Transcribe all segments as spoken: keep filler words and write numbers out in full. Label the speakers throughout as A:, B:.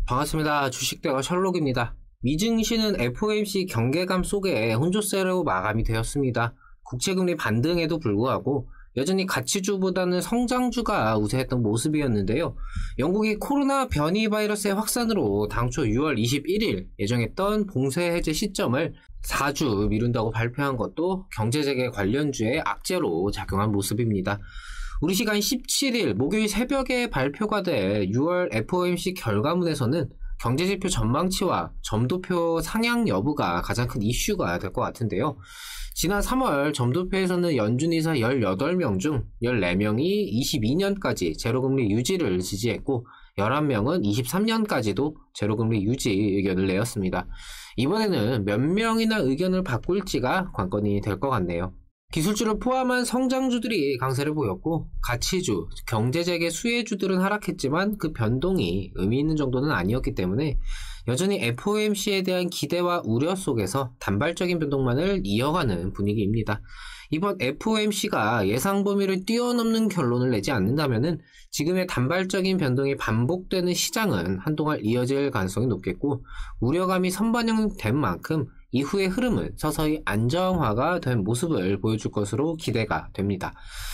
A: 반갑습니다. 주식대가 셜록입니다. 미증시는 에프오엠씨 경계감 속에 혼조세로 마감이 되었습니다. 국채금리 반등에도 불구하고 여전히 가치주보다는 성장주가 우세했던 모습이었는데요. 영국이 코로나 변이 바이러스의 확산으로 당초 유월 이십일일 예정했던 봉쇄 해제 시점을 사 주 미룬다고 발표한 것도 경제재개 관련주의 악재로 작용한 모습입니다. 우리 시간 십칠일 목요일 새벽에 발표가 될 유월 에프오엠씨 결과문에서는 경제지표 전망치와 점도표 상향 여부가 가장 큰 이슈가 될 것 같은데요. 지난 삼월 점도표에서는 연준이사 열여덟 명 중 열네 명이 이십이 년까지 제로금리 유지를 지지했고 열한 명은 이십삼 년까지도 제로금리 유지 의견을 내었습니다. 이번에는 몇 명이나 의견을 바꿀지가 관건이 될 것 같네요. 기술주를 포함한 성장주들이 강세를 보였고 가치주, 경제재개 수혜주들은 하락했지만 그 변동이 의미 있는 정도는 아니었기 때문에 여전히 에프오엠씨에 대한 기대와 우려 속에서 단발적인 변동만을 이어가는 분위기입니다. 이번 에프오엠씨가 예상 범위를 뛰어넘는 결론을 내지 않는다면 지금의 단발적인 변동이 반복되는 시장은 한동안 이어질 가능성이 높겠고 우려감이 선반영된 만큼 이후의 흐름은 서서히 안정화가 된 모습을 보여줄 것으로 기대가 됩니다.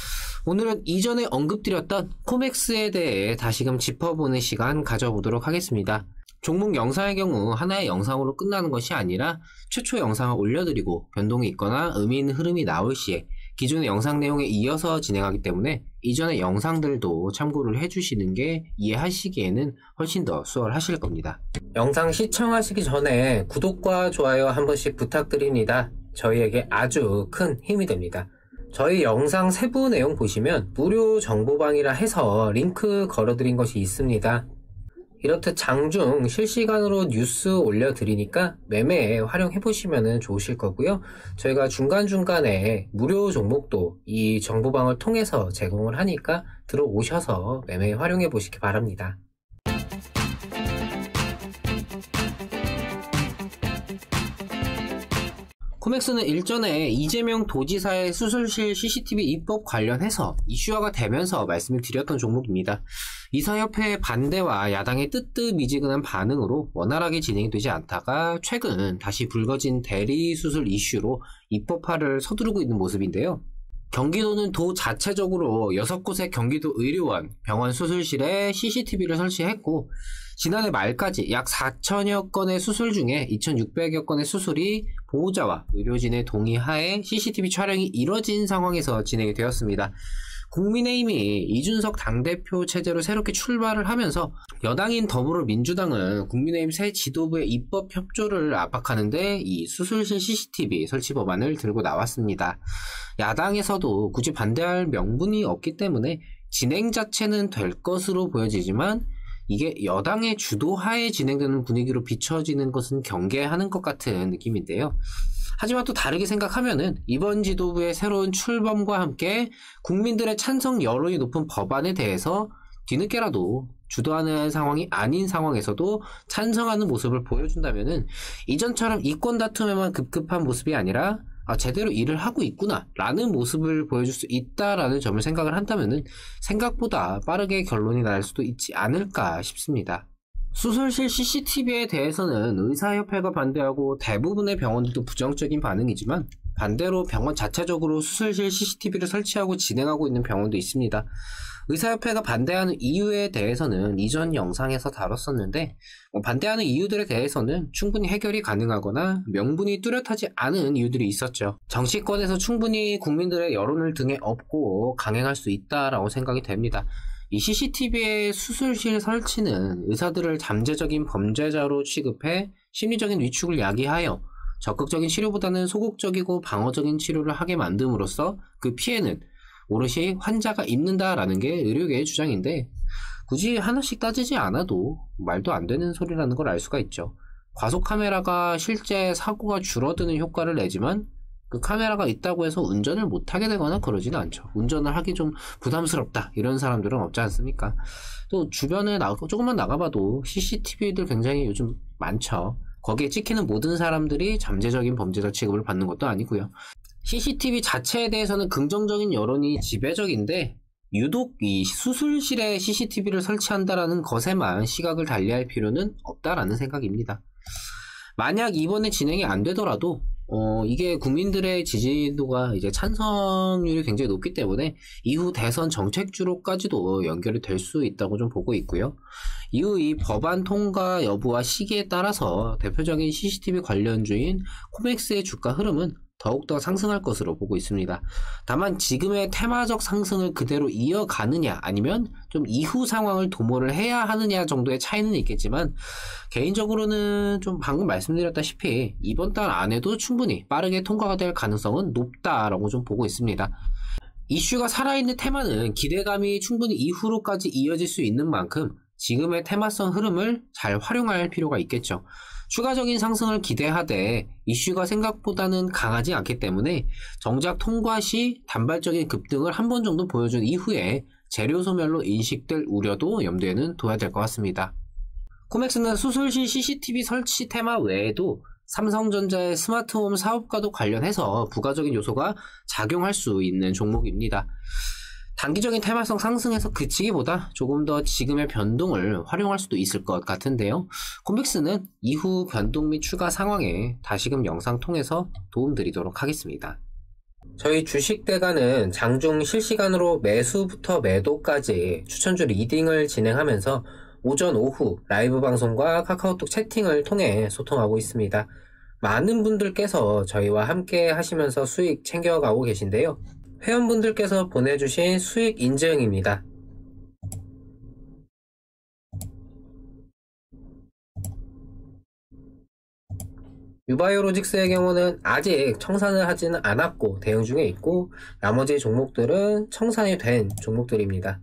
A: 오늘은 이전에 언급드렸던 코맥스에 대해 다시금 짚어보는 시간 가져보도록 하겠습니다. 종목 영상의 경우 하나의 영상으로 끝나는 것이 아니라 최초 영상을 올려드리고 변동이 있거나 의미 있는 흐름이 나올 시에 기존의 영상 내용에 이어서 진행하기 때문에 이전의 영상들도 참고를 해주시는 게 이해하시기에는 훨씬 더 수월하실 겁니다. 영상 시청하시기 전에 구독과 좋아요 한 번씩 부탁드립니다. 저희에게 아주 큰 힘이 됩니다. 저희 영상 세부 내용 보시면 무료 정보방이라 해서 링크 걸어드린 것이 있습니다. 이렇듯 장중 실시간으로 뉴스 올려드리니까 매매에 활용해보시면 좋으실 거고요. 저희가 중간중간에 무료 종목도 이 정보방을 통해서 제공을 하니까 들어오셔서 매매에 활용해보시기 바랍니다. 코맥스는 일전에 이재명 도지사의 수술실 씨씨티비 입법 관련해서 이슈화가 되면서 말씀을 드렸던 종목입니다. 이사협회의 반대와 야당의 뜨뜻미지근한 반응으로 원활하게 진행이 되지 않다가 최근 다시 불거진 대리수술 이슈로 입법화를 서두르고 있는 모습인데요. 경기도는 도 자체적으로 여섯 곳의 경기도 의료원, 병원 수술실에 씨씨티비를 설치했고 지난해 말까지 약 사천여 건의 수술 중에 이천육백여 건의 수술이 보호자와 의료진의 동의 하에 씨씨티비 촬영이 이뤄진 상황에서 진행이 되었습니다. 국민의힘이 이준석 당대표 체제로 새롭게 출발을 하면서 여당인 더불어민주당은 국민의힘 새 지도부의 입법 협조를 압박하는데 이 수술실 씨씨티비 설치 법안을 들고 나왔습니다. 야당에서도 굳이 반대할 명분이 없기 때문에 진행 자체는 될 것으로 보여지지만 이게 여당의 주도하에 진행되는 분위기로 비춰지는 것은 경계하는 것 같은 느낌인데요. 하지만 또 다르게 생각하면은 이번 지도부의 새로운 출범과 함께 국민들의 찬성 여론이 높은 법안에 대해서 뒤늦게라도 주도하는 상황이 아닌 상황에서도 찬성하는 모습을 보여준다면은 이전처럼 이권 다툼에만 급급한 모습이 아니라 아, 제대로 일을 하고 있구나 라는 모습을 보여줄 수 있다라는 점을 생각을 한다면은 생각보다 빠르게 결론이 날 수도 있지 않을까 싶습니다. 수술실 씨씨티비에 대해서는 의사협회가 반대하고 대부분의 병원들도 부정적인 반응이지만 반대로 병원 자체적으로 수술실 씨씨티비를 설치하고 진행하고 있는 병원도 있습니다. 의사협회가 반대하는 이유에 대해서는 이전 영상에서 다뤘었는데 반대하는 이유들에 대해서는 충분히 해결이 가능하거나 명분이 뚜렷하지 않은 이유들이 있었죠. 정치권에서 충분히 국민들의 여론을 등에 업고 강행할 수 있다라고 생각이 됩니다. 이 씨씨티비의 수술실 설치는 의사들을 잠재적인 범죄자로 취급해 심리적인 위축을 야기하여 적극적인 치료보다는 소극적이고 방어적인 치료를 하게 만듦으로써 그 피해는 오롯이 환자가 입는다라는 게 의료계의 주장인데 굳이 하나씩 따지지 않아도 말도 안 되는 소리라는 걸 알 수가 있죠. 과속카메라가 실제 사고가 줄어드는 효과를 내지만 그 카메라가 있다고 해서 운전을 못하게 되거나 그러지는 않죠. 운전을 하기 좀 부담스럽다 이런 사람들은 없지 않습니까? 또 주변에 나, 조금만 나가봐도 씨씨티비들 굉장히 요즘 많죠. 거기에 찍히는 모든 사람들이 잠재적인 범죄자 취급을 받는 것도 아니고요. 씨씨티비 자체에 대해서는 긍정적인 여론이 지배적인데 유독 이 수술실에 씨씨티비를 설치한다라는 것에만 시각을 달리할 필요는 없다라는 생각입니다. 만약 이번에 진행이 안 되더라도 어, 이게 국민들의 지지도가 이제 찬성률이 굉장히 높기 때문에 이후 대선 정책주로까지도 연결이 될 수 있다고 좀 보고 있고요. 이후 이 법안 통과 여부와 시기에 따라서 대표적인 씨씨티비 관련주인 코맥스의 주가 흐름은 더욱더 상승할 것으로 보고 있습니다. 다만 지금의 테마적 상승을 그대로 이어가느냐 아니면 좀 이후 상황을 도모를 해야 하느냐 정도의 차이는 있겠지만 개인적으로는 좀 방금 말씀드렸다시피 이번 달 안에도 충분히 빠르게 통과가 될 가능성은 높다라고 좀 보고 있습니다. 이슈가 살아있는 테마는 기대감이 충분히 이후로까지 이어질 수 있는 만큼 지금의 테마성 흐름을 잘 활용할 필요가 있겠죠. 추가적인 상승을 기대하되 이슈가 생각보다는 강하지 않기 때문에 정작 통과 시 단발적인 급등을 한 번 정도 보여준 이후에 재료 소멸로 인식될 우려도 염두에는 둬야 될 것 같습니다. 코맥스는 수술실 씨씨티비 설치 테마 외에도 삼성전자의 스마트홈 사업과도 관련해서 부가적인 요소가 작용할 수 있는 종목입니다. 단기적인 테마성 상승에서 그치기보다 조금 더 지금의 변동을 활용할 수도 있을 것 같은데요. 코맥스는 이후 변동 및 추가 상황에 다시금 영상 통해서 도움드리도록 하겠습니다. 저희 주식대가는 장중 실시간으로 매수부터 매도까지 추천주 리딩을 진행하면서 오전, 오후 라이브 방송과 카카오톡 채팅을 통해 소통하고 있습니다. 많은 분들께서 저희와 함께 하시면서 수익 챙겨가고 계신데요. 회원분들께서 보내주신 수익 인증입니다. 유바이오로직스의 경우는 아직 청산을 하지는 않았고 대응 중에 있고 나머지 종목들은 청산이 된 종목들입니다.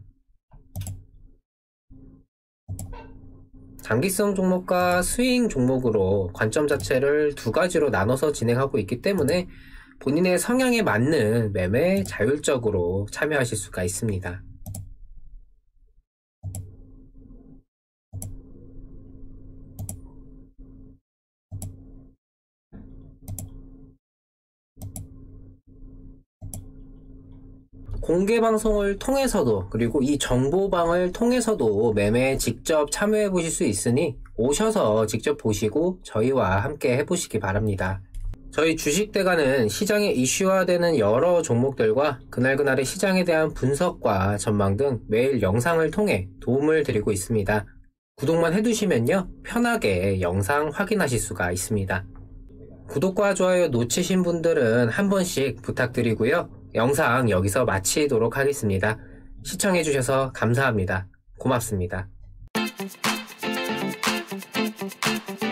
A: 장기성 종목과 스윙 종목으로 관점 자체를 두 가지로 나눠서 진행하고 있기 때문에 본인의 성향에 맞는 매매에 자율적으로 참여하실 수가 있습니다. 공개 방송을 통해서도 그리고 이 정보방을 통해서도 매매에 직접 참여해 보실 수 있으니 오셔서 직접 보시고 저희와 함께 해보시기 바랍니다. 저희 주식대가는 시장에 이슈화되는 여러 종목들과 그날그날의 시장에 대한 분석과 전망 등 매일 영상을 통해 도움을 드리고 있습니다. 구독만 해두시면요 편하게 영상 확인하실 수가 있습니다. 구독과 좋아요 놓치신 분들은 한 번씩 부탁드리고요. 영상 여기서 마치도록 하겠습니다. 시청해주셔서 감사합니다. 고맙습니다.